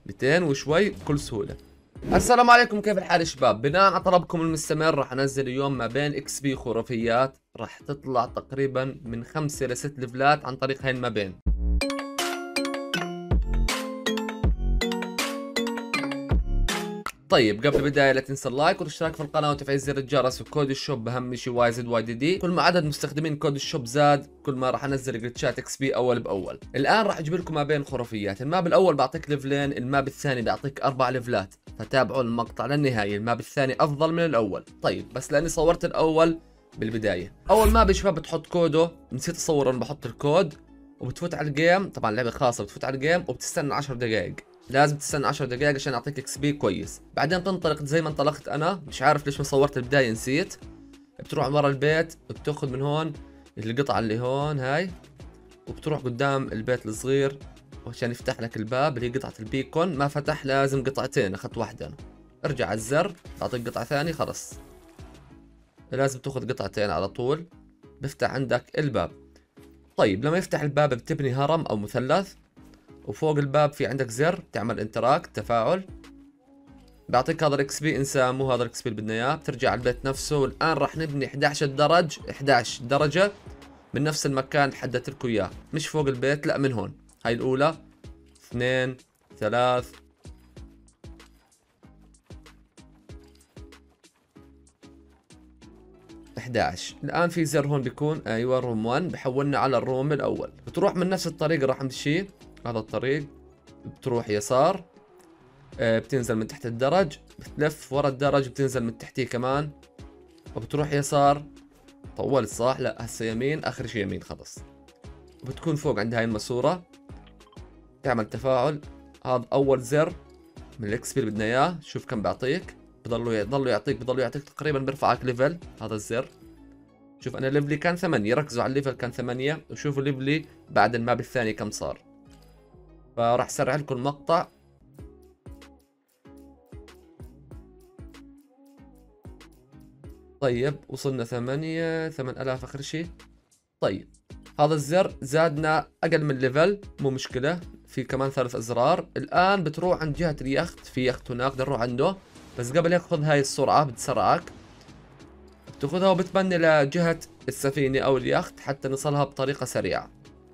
200 وشوي بكل سهولة. السلام عليكم، كيف الحال يا شباب؟ بناء على طلبكم المستمر راح انزل اليوم ما بين اكس بي خرافيات، راح تطلع تقريبا من 5 ل 6 ليفلات عن طريق هاي المبين. طيب قبل البداية لا تنسى اللايك والاشتراك في القناة وتفعيل زر الجرس، وكود الشوب أهم شيء واي زد واي دي دي. كل ما عدد مستخدمين كود الشوب زاد كل ما راح انزل جلتشات اكس بي اول باول. الان راح اجيب لكم ما بين خرافيات. الماب الاول بعطيك ليفلين، الماب الثاني بيعطيك 4 ليفلات، فتابعوا المقطع للنهاية. الماب الثاني افضل من الاول. طيب بس لاني صورت الاول بالبداية، اول ماب يا شباب بتحط كوده، نسيت اصور انا بحط الكود، وبتفوت على الجيم. طبعا لعبة خاصة، بتفوت على الجيم وبتستنى 10 دقائق. لازم تستنى 10 دقائق عشان يعطيك اكس بي كويس. بعدين تنطلق زي ما انطلقت انا، مش عارف ليش ما صورت البداية، نسيت. بتروح ورا البيت، بتاخذ من هون القطعة اللي هون هاي، وبتروح قدام البيت الصغير عشان يفتح لك الباب اللي هي قطعة البيكون. ما فتح لازم قطعتين، اخذت واحدة انا. ارجع على الزر تعطيك قطعة ثانية، خلص لازم تاخذ قطعتين على طول. بفتح عندك الباب. طيب لما يفتح الباب بتبني هرم او مثلث، وفوق الباب في عندك زر تعمل انتراكت تفاعل، بيعطيك هذا الاكس بي. انسى، مو هذا الاكس بي اللي بدنا اياه. بترجع على البيت نفسه، والان راح نبني 11 درج، 11 درجة من نفس المكان اللي حددت لكم اياه. مش فوق البيت، لا من هون. هاي الاولى، اثنين، ثلاث، احداعش. الان في زر هون بيكون ايوه روم 1، بحولنا على الروم الاول. بتروح من نفس الطريق اللي راح نمشي، هذا الطريق. بتروح يسار، بتنزل من تحت الدرج، بتلف ورا الدرج بتنزل من تحتيه كمان، وبتروح يسار. طولت صح؟ لا هسه يمين، اخر شي يمين خلص. بتكون فوق عند هاي الماسورة، تعمل تفاعل. هذا اول زر من الاكس بي اللي بدنا اياه. شوف كم بيعطيك، بضلوا يعطيك تقريبا، بيرفعك ليفل هذا الزر. شوف انا ليفلي كان 8، ركزوا على الليفل كان 8، وشوفوا ليفلي بعد الماب الثاني كم صار. فراح سرع لكم المقطع. طيب وصلنا 8000 اخر شي. طيب هذا الزر زادنا اقل من ليفل، مو مشكلة، في كمان 3 ازرار. الان بتروح عند جهة اليخت، في يخت هناك بدنا نروح عنده. بس قبل هيك خذ هاي السرعة بتسرعك، بتاخذها وبتبني لجهة السفينة او اليخت حتى نصلها بطريقة سريعة.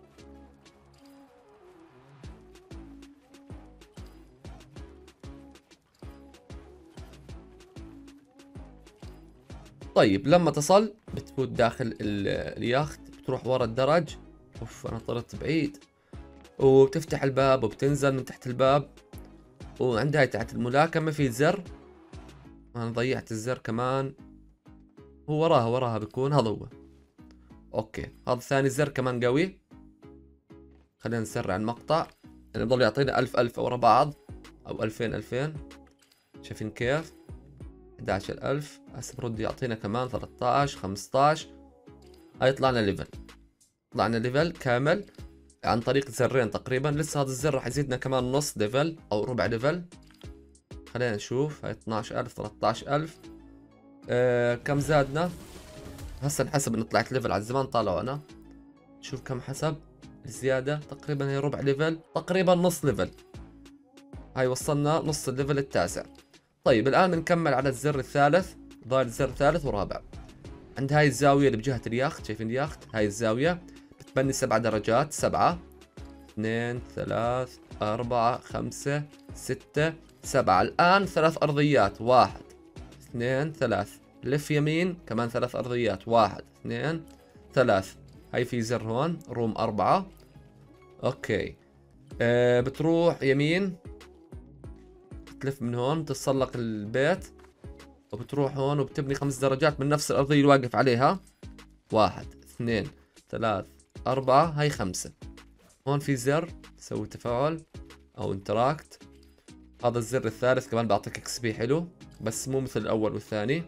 طيب لما تصل بتفوت داخل اليخت، بتروح ورا الدرج. اوف انا طلعت بعيد. وبتفتح الباب وبتنزل من تحت الباب، وعندها تحت الملاكمة في زر. انا ضيعت الزر كمان. هو وراها بيكون، هذا هو. اوكي هذا ثاني زر كمان قوي. خلينا نسرع المقطع، يعني بضل يعطينا 1000 ورا بعض، او 2000. شايفين كيف؟ 11000. هسه برد يعطينا كمان 13 15. هاي طلعنا ليفل، طلعنا ليفل كامل عن طريق زرين تقريبا. لسه هذا الزر راح يزيدنا كمان نص ليفل او ربع ليفل. خلينا نشوف، هاي 12000 13000. كم زادنا؟ هسه نحسب انه طلعت ليفل على الزمان، طالعوا انا شوف كم حسب الزيادة. تقريبا هي ربع ليفل، تقريبا نص ليفل. هاي وصلنا نص الليفل التاسع. طيب الان بنكمل على الزر الثالث، ضايل الزر الثالث ورابع. عند هاي الزاوية اللي بجهة اليخت، شايفين اليخت؟ هاي الزاوية بتبني 7 درجات. 7، 2 3 4 5 6 7. الآن 3 أرضيات، 1 2 3. لف يمين كمان 3 أرضيات، 1 2 3. هاي في زر هون روم 4. اوكي بتروح يمين، تلف من هون تتسلق البيت، وبتروح هون وبتبني 5 درجات من نفس الأرضية اللي واقف عليها. 1 2 3 4. هاي 5. هون في زر تسوي تفاعل او انتراكت. هذا الزر الثالث كمان بيعطيك اكس بي حلو، بس مو مثل الاول والثاني.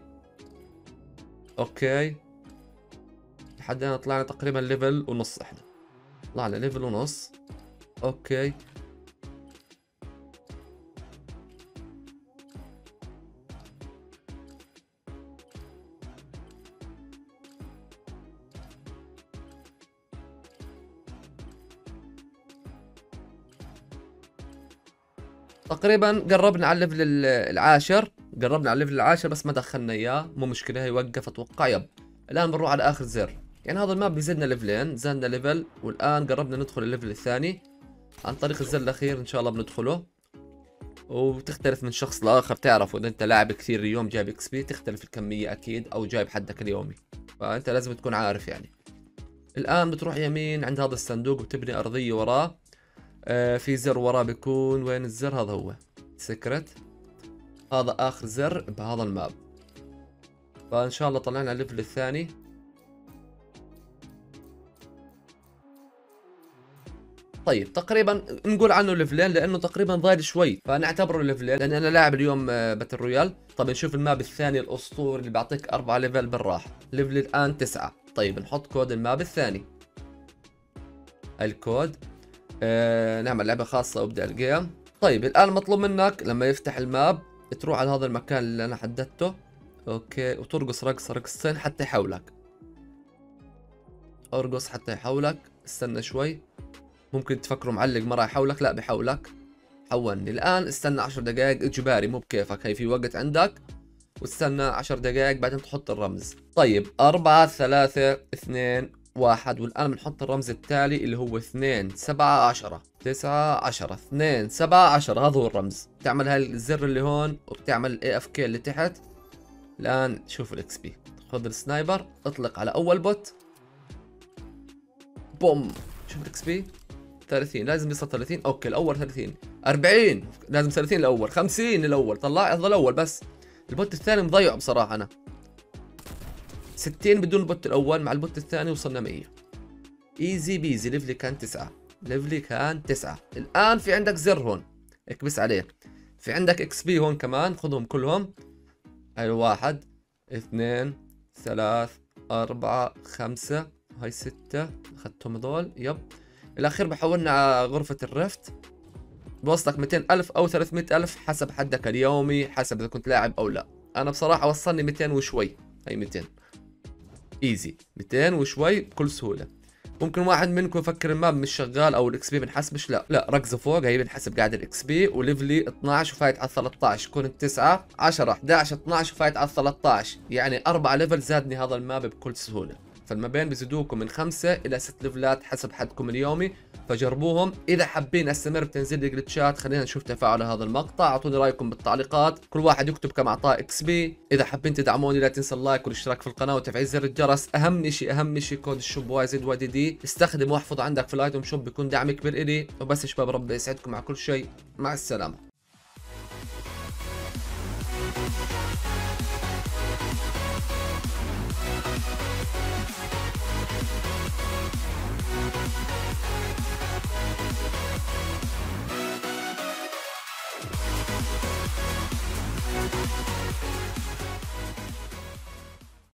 اوكي لحد هنا طلعنا تقريبا ليفل ونص. احنا طلعنا ليفل ونص. اوكي تقريبا قربنا على الليفل العاشر. قربنا على الليفل العاشر بس ما دخلنا اياه، مو مشكله، هيوقف اتوقع. يب الان بنروح على اخر زر. يعني هذا الماب بيزيدنا ليفلين، زادنا ليفل، والان قربنا ندخل الليفل الثاني عن طريق الزر الاخير ان شاء الله بندخله. وبتختلف من شخص لاخر، تعرفوا اذا انت لاعب كثير اليوم جايب اكس بي تختلف الكميه اكيد، او جايب حدك اليومي، فانت لازم تكون عارف يعني. الان بتروح يمين عند هذا الصندوق وتبني ارضيه وراه. في زر وراه بيكون، وين الزر؟ هذا هو سكرت، هذا اخر زر بهذا الماب. فان شاء الله طلعنا الليفل الثاني. طيب تقريبا نقول عنه ليفلين لانه تقريبا ضايل شوي، فنعتبره ليفلين لان انا لاعب اليوم باتل رويال. طب نشوف الماب الثاني الاسطوري اللي بيعطيك 4 ليفل بالراحه. ليفل الان 9. طيب نحط كود الماب الثاني. الكود نعمل لعبه خاصه وابدا الجيم. طيب الان مطلوب منك لما يفتح الماب تروح على هذا المكان اللي انا حددته، اوكي، وترقص رقصه رقصتين حتى يحولك. ارقص حتى يحولك، استنى شوي، ممكن تفكروا معلق ما راح يحولك، لا بحولك. حولني الان، استنى 10 دقائق اجباري مو بكيفك، هي في وقت عندك وتستنى 10 دقائق بعدين تحط الرمز. طيب 4 3 2 1، والان بنحط الرمز التالي اللي هو 2 7 10 9 10 2 7 10. هذا هو الرمز. تعمل هاي الزر اللي هون وبتعمل الاي اف كي اللي تحت. الان شوف الاكس بي، خذ السنايبر اطلق على اول بوت، بوم، شوف الاكس بي 30 لازم يوصل 30. اوكي الاول 30 40 لازم 30 الاول 50 الاول طلع هذا الاول بس. البوت الثاني مضيع بصراحه انا 60 بدون البوت الاول، مع البوت الثاني وصلنا 100 ايزي بيزي. ليفلي كان 9، ليفلي كان 9. الان في عندك زر هون اكبس عليه، في عندك اكس بي هون كمان خذهم كلهم. هاي 1 2 3 4 5 هاي 6 اخذتهم هذول. يب الاخير بحولنا على غرفة الرفت، بوصلك 200,000 او 300,000 حسب حدك اليومي، حسب اذا كنت لاعب او لا. انا بصراحة وصلني 200 وشوي، هي 200 ايزي، 200 وشوي بكل سهولة. ممكن واحد منكم يفكر الماب مش شغال او الاكس بي بنحسبش، لا لا ركزوا فوق، هي بنحسب قاعد الاكس بي وليفلي 12 وفايت على 13، كنت 9 10 11 12 وفايت على 13، يعني 4 ليفل زادني هذا الماب بكل سهولة. فالمابين بيزيدوكم من 5 إلى 6 ليفلات حسب حدكم اليومي، فجربوهم. إذا حابين أستمر بتنزل لي جلتشات، خلينا نشوف تفاعل هذا المقطع، أعطوني رأيكم بالتعليقات، كل واحد يكتب كم أعطاه إكس بي. إذا حابين تدعموني لا تنسى اللايك والاشتراك في القناة وتفعيل زر الجرس. أهم شيء كود الشوب واي زد واي دي دي استخدم واحفظ عندك في الايتم شوب، بيكون دعم كبير إلي. وبس شباب، ربي يسعدكم مع كل شيء، مع السلامة.